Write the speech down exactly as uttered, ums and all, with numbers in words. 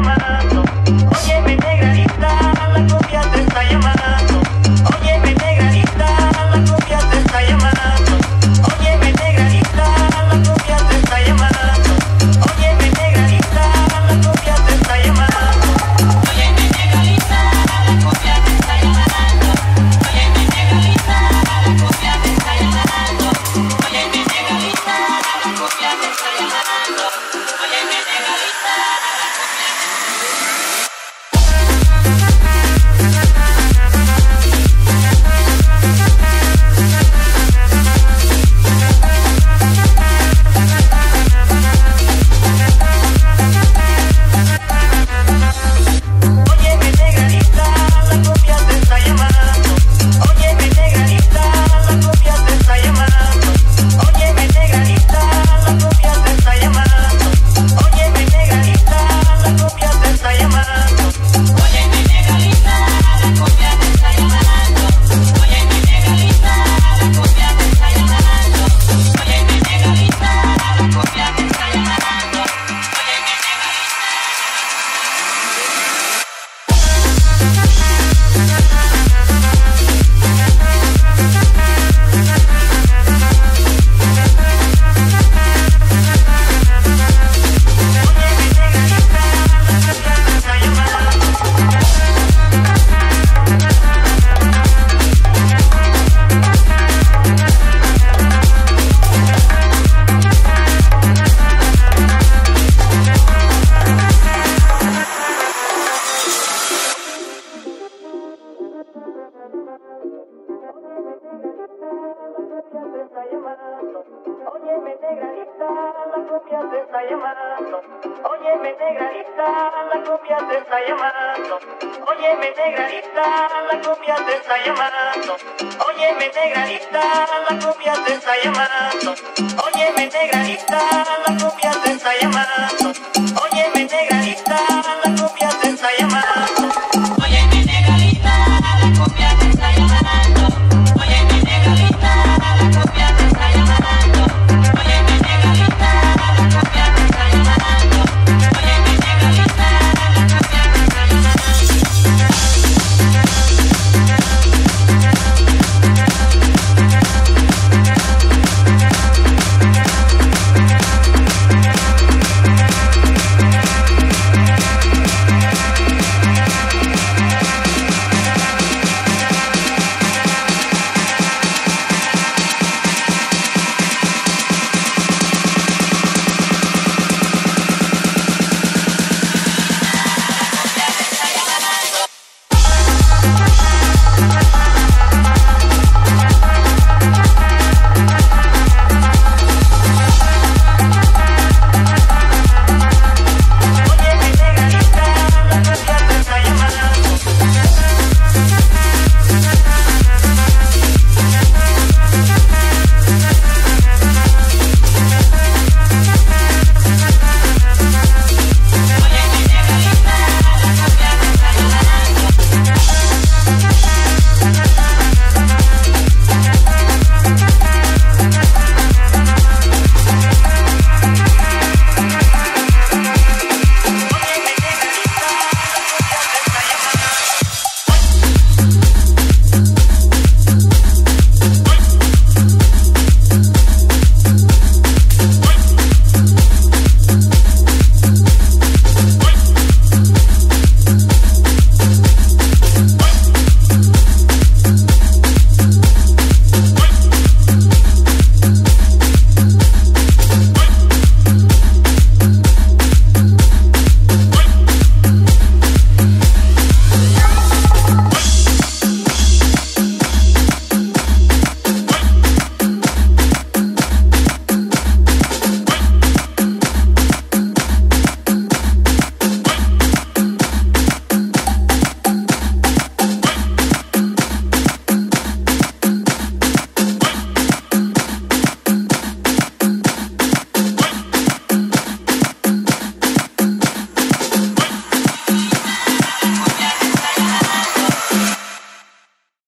llamando. Óyeme negrita, la cumbia te está llamando. Óyeme negrita, la cumbia te está llamando. Óyeme negrita, la cumbia te está llamando. Óyeme negrita, la cumbia te está llamando. Óyeme negrita, la cumbia te está llamando. Óyeme negrita, la cumbia te está llamando. Óyeme negrita, la cumbia te está llamando. Óyeme negrita. Óyeme negrita, la cumbia te está llamando. Óyeme negrita, la cumbia te está llamando. Óyeme negrita, la cumbia te está llamando. Óyeme negrita, la cumbia te está llamando. Óyeme negrita, la cumbia te está llamando. Óyeme negrita, la cumbia te está llamando. Óyeme negrita, la cumbia te está llamando. Óyeme Óyeme negrita, la cumbia te está llamando. Óyeme negrita, la cumbia te está llamando. Óyeme negrita, la cumbia te está llamando. Óyeme negrita, la cumbia te está llamando. Óyeme negrita, la cumbia te está llamando. Óyeme negrita.